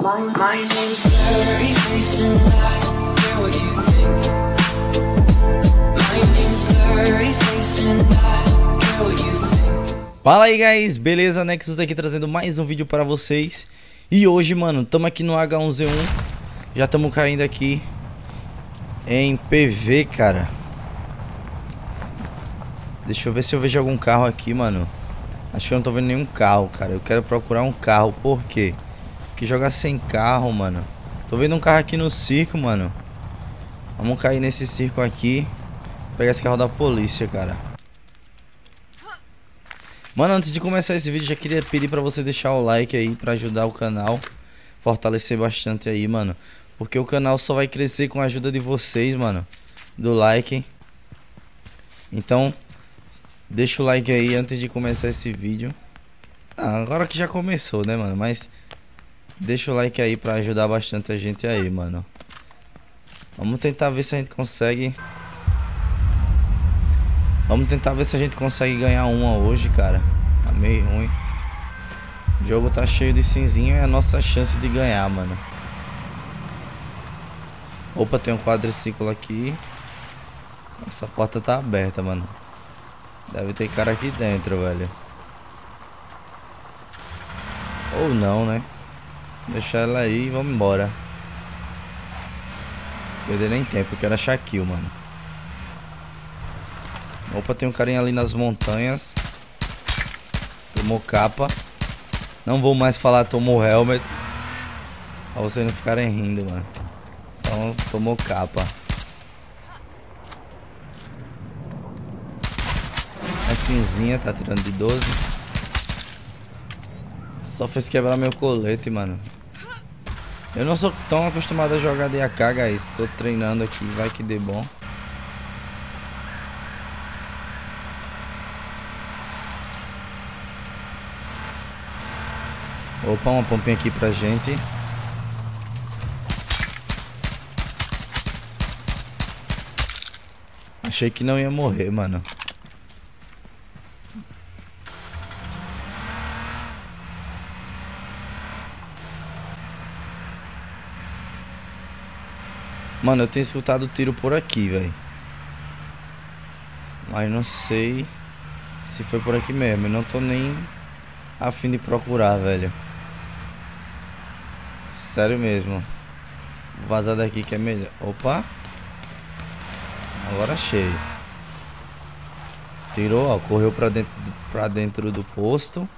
My name's Blurryface and I care what you think. My name's Blurryface and I care what you think. Fala aí, guys, beleza? Nexus aqui trazendo mais um vídeo para vocês. E hoje, mano, tamo aqui no H1Z1. Já tamo caindo aqui em PV, cara. Deixa eu ver se eu vejo algum carro aqui, mano. Acho que eu não tô vendo nenhum carro, cara. Eu quero procurar um carro, por quê? Porque jogar sem carro, mano. Tô vendo um carro aqui no circo, mano. Vamos cair nesse circo aqui. Pegar esse carro da polícia, cara. Mano, antes de começar esse vídeo, já queria pedir pra você deixar o like aí pra ajudar o canal. Fortalecer bastante aí, mano. Porque o canal só vai crescer com a ajuda de vocês, mano. Do like. Então, deixa o like aí antes de começar esse vídeo. Agora que já começou, né, mano? Mas deixa o like aí pra ajudar bastante a gente aí, mano. Vamos tentar ver se a gente consegue. Vamos tentar ver se a gente consegue ganhar uma hoje, cara. Tá meio ruim. O jogo tá cheio de cinzinho, é a nossa chance de ganhar, mano. Opa, tem um quadriciclo aqui. Essa porta tá aberta, mano. Deve ter cara aqui dentro, velho. Ou não, né? Deixar ela aí e vamos embora. Perder nem tempo, eu quero achar kill, mano. Opa, tem um carinha ali nas montanhas. Tomou capa. Não vou mais falar tomou helmet, pra vocês não ficarem rindo, mano. Então, tomou capa. É cinzinha, tá tirando de 12. Só fez quebrar meu colete, mano. Eu não sou tão acostumado a jogar de AK, guys. Tô treinando aqui, vai que dê bom. Opa, uma pompinha aqui pra gente. Achei que não ia morrer, mano. Mano, eu tenho escutado tiro por aqui, velho. Mas não sei se foi por aqui mesmo. Eu não tô nem a fim de procurar, velho. Sério mesmo. Vou vazar daqui que é melhor. Opa. Agora achei. Tirou, ó. Correu pra dentro do posto.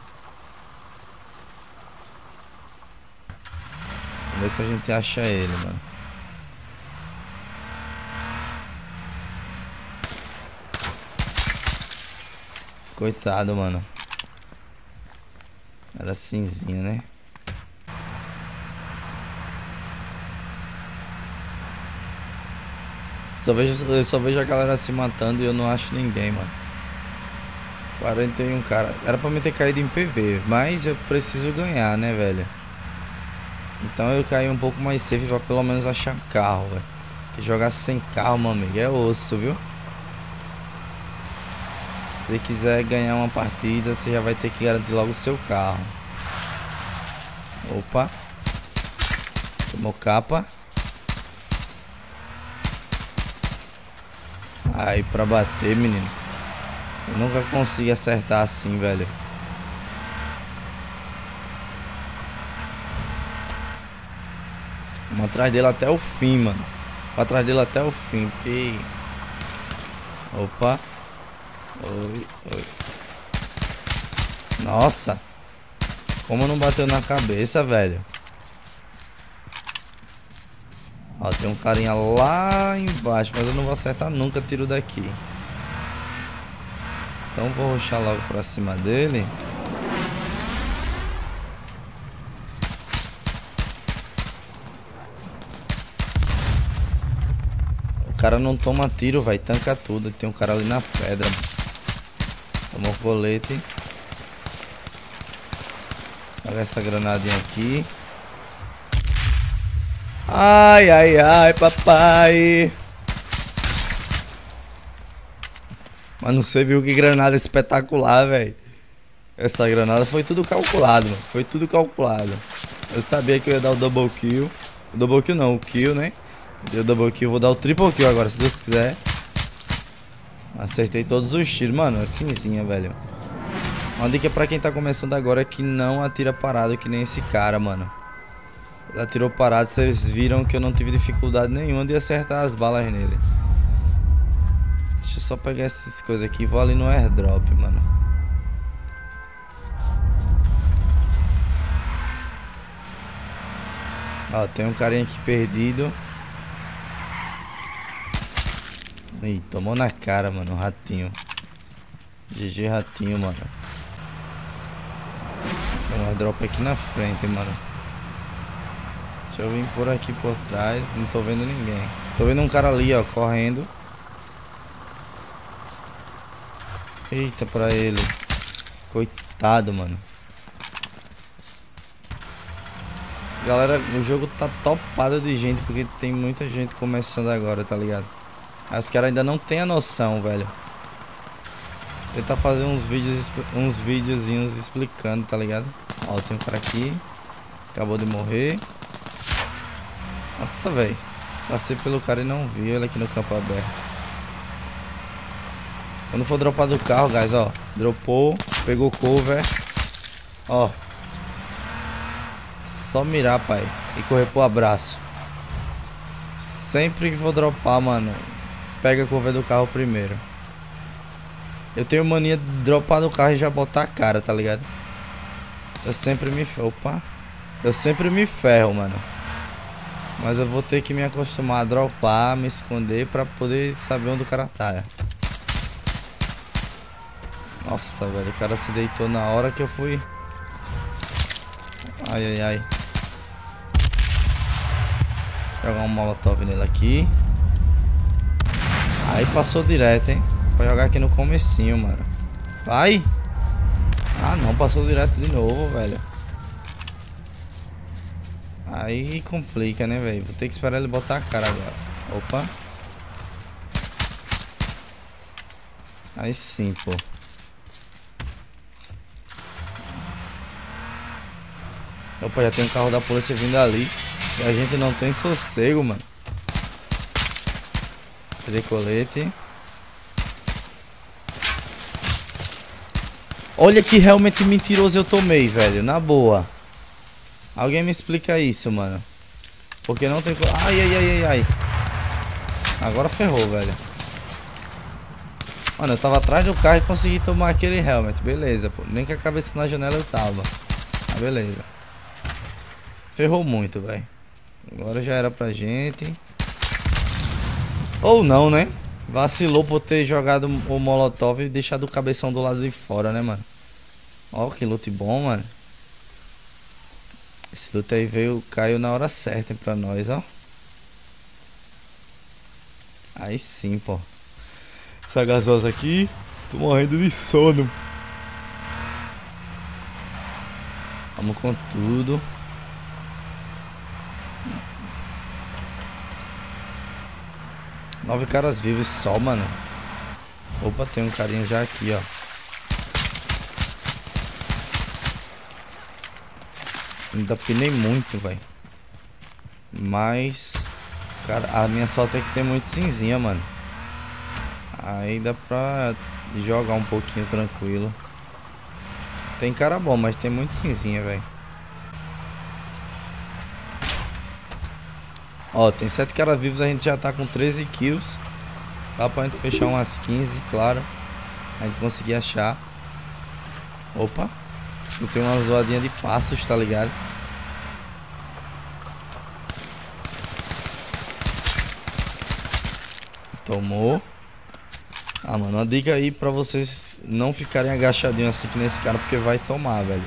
Vamos ver se a gente acha ele, mano. Coitado, mano. Era cinzinha, né? Eu só vejo a galera se matando e eu não acho ninguém, mano. 41 cara. Era pra me ter caído em PV, mas eu preciso ganhar, né, velho? Então eu caí um pouco mais safe pra pelo menos achar carro, velho. Que jogar sem carro, meu amigo, é osso, viu? Se você quiser ganhar uma partida, você já vai ter que garantir logo o seu carro. Opa. Tomou capa. Aí pra bater, menino. Eu nunca consigo acertar assim, velho. Vamos atrás dele até o fim, mano. Vamos atrás dele até o fim, porque... Opa. Oi, oi. Nossa. Como não bateu na cabeça, velho. Ó, tem um carinha lá embaixo, mas eu não vou acertar nunca tiro daqui. Então vou rushar logo pra cima dele. O cara não toma tiro, vai, tanca tudo. Tem um cara ali na pedra. Tomou colete. Olha essa granadinha aqui. Ai, ai, ai, papai. Mano, você viu que granada espetacular, velho. Essa granada foi tudo calculado, mano. Foi tudo calculado. Eu sabia que eu ia dar o double kill. O double kill não, o kill, né? Deu double kill, vou dar o triple kill agora, se Deus quiser. Acertei todos os tiros, mano, é cinzinha, velho. Uma dica pra quem tá começando agora é que não atira parado que nem esse cara, mano. Ele atirou parado, vocês viram que eu não tive dificuldade nenhuma de acertar as balas nele. Deixa eu só pegar essas coisas aqui e vou ali no airdrop, mano. Ó, tem um carinha aqui perdido. Ih, tomou na cara, mano, o ratinho. GG ratinho, mano. Tem um airdrop aqui na frente, mano. Deixa eu vir por aqui por trás. Não tô vendo ninguém. Tô vendo um cara ali, ó, correndo. Eita pra ele. Coitado, mano. Galera, o jogo tá topado de gente porque tem muita gente começando agora, tá ligado? Os caras ainda não tem a noção, velho. Tentar fazer uns videozinhos explicando, tá ligado? Ó, tem um cara aqui. Acabou de morrer. Nossa, velho. Passei pelo cara e não vi ele aqui no campo aberto. Quando for dropar do carro, guys, ó. Dropou, pegou cover. Ó. Só mirar, pai. E correr pro abraço. Sempre que for dropar, mano, pega a cover do carro primeiro. Eu tenho mania de dropar do carro e já botar a cara, tá ligado? Eu sempre me... Opa. Eu sempre me ferro, mano. Mas eu vou ter que me acostumar a dropar, me esconder pra poder saber onde o cara tá. Nossa, velho, o cara se deitou na hora que eu fui. Ai, ai, ai. Vou jogar um molotov nele aqui. Aí passou direto, hein. Vai jogar aqui no comecinho, mano. Vai. Ah, não, passou direto de novo, velho. Aí complica, né, velho? Vou ter que esperar ele botar a cara agora. Opa. Aí sim, pô. Opa, já tem um carro da polícia vindo ali. E a gente não tem sossego, mano. Tirei colete. Olha que realmente mentiroso eu tomei, velho. Na boa. Alguém me explica isso, mano. Porque não tem... Ai, ai, ai, ai, ai. Agora ferrou, velho. Mano, eu tava atrás do carro e consegui tomar aquele helmet. Beleza, pô. Nem com a cabeça na janela eu tava. Ah, beleza. Ferrou muito, velho. Agora já era pra gente. Ou não, né? Vacilou por ter jogado o molotov e deixado o cabeção do lado de fora, né, mano? Ó, que loot bom, mano. Esse loot aí caiu na hora certa, hein, pra nós, ó. Aí sim, pô. Essa gasosa aqui. Tô morrendo de sono. Vamos com tudo. Nove caras vivos só, mano. Opa, tem um carinha já aqui, ó. Ainda pinei muito, velho. Mas... Cara, a minha sorte é que tem muito cinzinha, mano. Aí dá pra jogar um pouquinho tranquilo. Tem cara bom, mas tem muito cinzinha, velho. Ó, tem 7 caras vivos, a gente já tá com 13 kills. Dá pra gente fechar umas 15, claro. A gente conseguir achar. Opa. Escutei uma zoadinha de passos, tá ligado? Tomou. Ah, mano, uma dica aí pra vocês não ficarem agachadinhos assim que nesse cara, porque vai tomar, velho.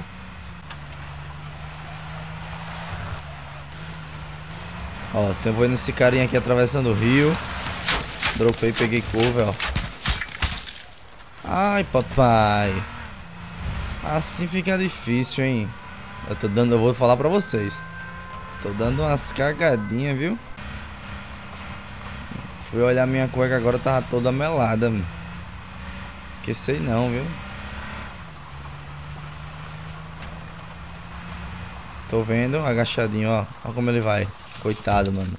Ó, tô vendo esse carinha aqui atravessando o rio. Dropei, peguei cover, ó. Ai, papai. Assim fica difícil, hein. Eu vou falar pra vocês. Tô dando umas cagadinhas, viu? Fui olhar minha cueca agora, tava toda melada, mano. Que sei não, viu? Tô vendo, agachadinho, ó. Olha como ele vai. Coitado, mano.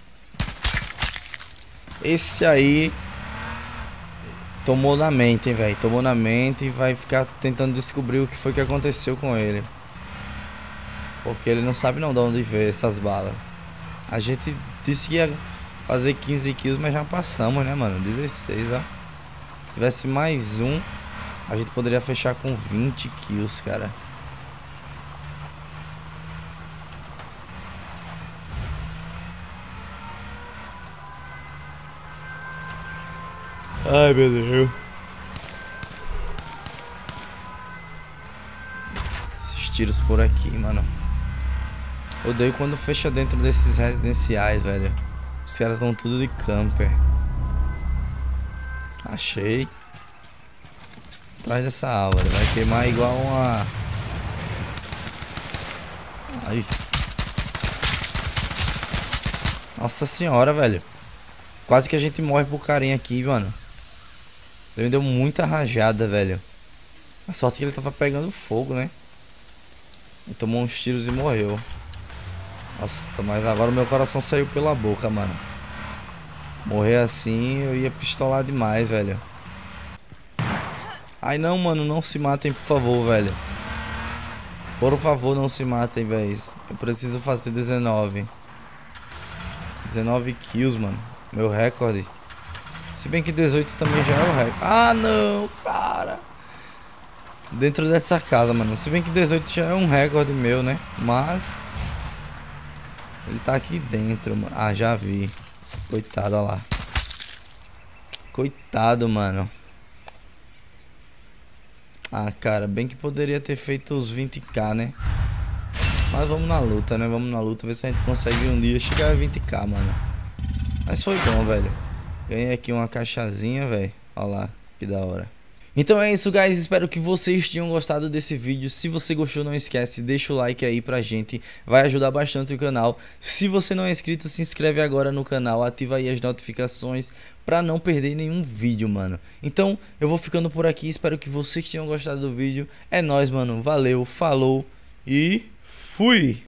Esse aí tomou na mente, hein, velho. Tomou na mente e vai ficar tentando descobrir o que foi que aconteceu com ele. Porque ele não sabe não de onde veio essas balas. A gente disse que ia fazer 15 kills, mas já passamos, né, mano? 16, ó. Se tivesse mais um, a gente poderia fechar com 20 kills, cara. Ai, meu Deus. Esses tiros por aqui, mano. Odeio quando fecha dentro desses residenciais, velho. Os caras vão tudo de camper. Achei. Atrás dessa árvore. Vai queimar igual uma... Aí. Nossa senhora, velho. Quase que a gente morre pro carinha aqui, mano. Ele me deu muita rajada, velho. A sorte é que ele tava pegando fogo, né? Ele tomou uns tiros e morreu. Nossa, mas agora o meu coração saiu pela boca, mano. Morrer assim, eu ia pistolar demais, velho. Ai não, mano, não se matem, por favor, velho. Por favor, não se matem, velho. Eu preciso fazer 19 kills, mano. Meu recorde. Se bem que 18 também já é o recorde. Ah, não, cara. Dentro dessa casa, mano. Se bem que 18 já é um recorde meu, né? Mas... ele tá aqui dentro, mano. Ah, já vi. Coitado, olha lá. Coitado, mano. Ah, cara, bem que poderia ter feito os 20k, né? Mas vamos na luta, né? Vamos na luta, ver se a gente consegue um dia chegar a 20k, mano. Mas foi bom, velho. Ganhei aqui uma caixazinha, velho. Olha lá, que da hora. Então é isso, guys, espero que vocês tenham gostado desse vídeo. Se você gostou, não esquece, deixa o like aí pra gente, vai ajudar bastante o canal. Se você não é inscrito, se inscreve agora no canal, ativa aí as notificações pra não perder nenhum vídeo, mano. Então eu vou ficando por aqui, espero que vocês tenham gostado do vídeo. É nóis, mano, valeu, falou e fui!